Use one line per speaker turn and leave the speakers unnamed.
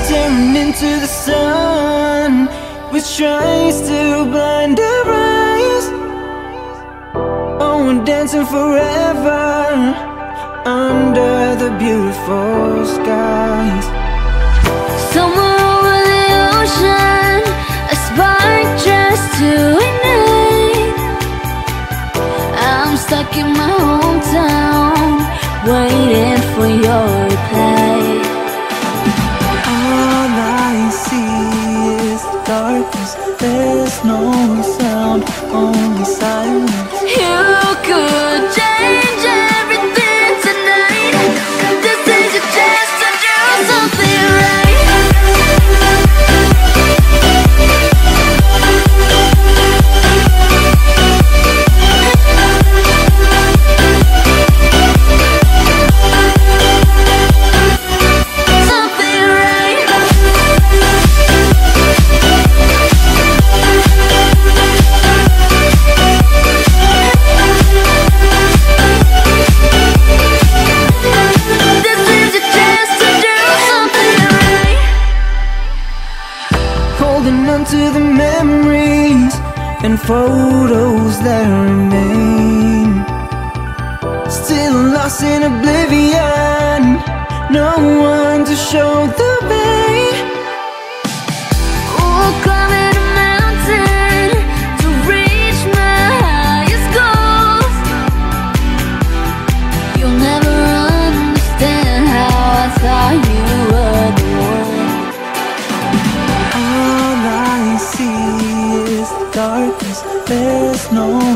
staring into the sun, which tries to blind our eyes. Oh, we're dancing forever under the beautiful skies.
Somewhere over the ocean, a spark just to ignite. I'm stuck in my hometown, waiting for your reply.
All I see is darkness, there's no sound, only silence.
You could change everything tonight. This is your chance to do something right.
Holding on to the memories and photos that remain. Still lost in oblivion, no one to show the way.
Oh, climbing a mountain to reach my highest goals. You'll never understand how I thought you were the one.
All I see is darkness, there's no